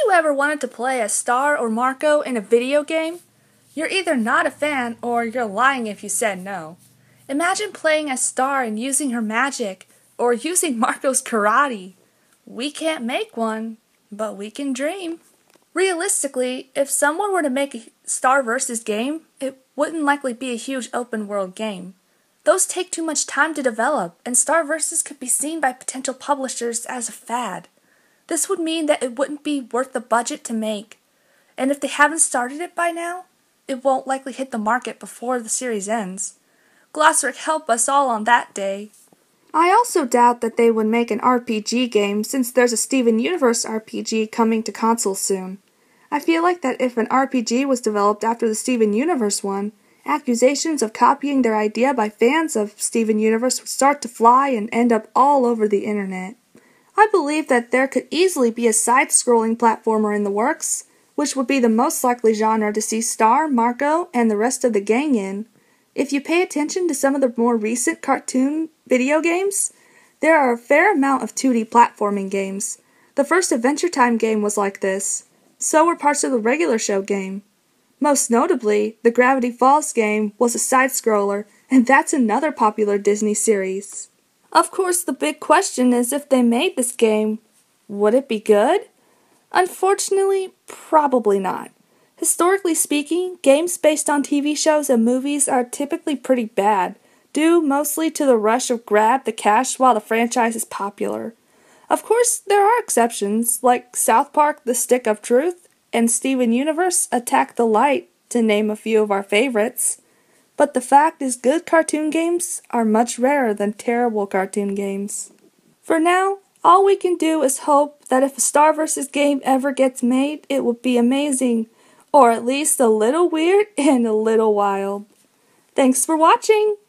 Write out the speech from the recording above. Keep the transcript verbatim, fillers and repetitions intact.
you ever wanted to play as Star or Marco in a video game? You're either not a fan or you're lying if you said no. Imagine playing as Star and using her magic, or using Marco's karate. We can't make one, but we can dream. Realistically, if someone were to make a Star versus game, it wouldn't likely be a huge open world game. Those take too much time to develop, and Star versus could be seen by potential publishers as a fad. This would mean that it wouldn't be worth the budget to make, and if they haven't started it by now, it won't likely hit the market before the series ends. Glossric help us all on that day. I also doubt that they would make an R P G game since there's a Steven Universe R P G coming to consoles soon. I feel like that if an R P G was developed after the Steven Universe one, accusations of copying their idea by fans of Steven Universe would start to fly and end up all over the internet. I believe that there could easily be a side-scrolling platformer in the works, which would be the most likely genre to see Star, Marco, and the rest of the gang in. If you pay attention to some of the more recent cartoon video games, there are a fair amount of two D platforming games. The first Adventure Time game was like this. So were parts of the regular show game. Most notably, the Gravity Falls game was a side-scroller, and that's another popular Disney series. Of course, the big question is if they made this game, would it be good? Unfortunately, probably not. Historically speaking, games based on T V shows and movies are typically pretty bad, due mostly to the rush of grab the cash while the franchise is popular. Of course, there are exceptions, like South Park: The Stick of Truth and Steven Universe: Attack the Light, to name a few of our favorites. But the fact is, good cartoon games are much rarer than terrible cartoon games. For now, all we can do is hope that if a Star versus game ever gets made, it will be amazing, or at least a little weird and a little wild. Thanks for watching!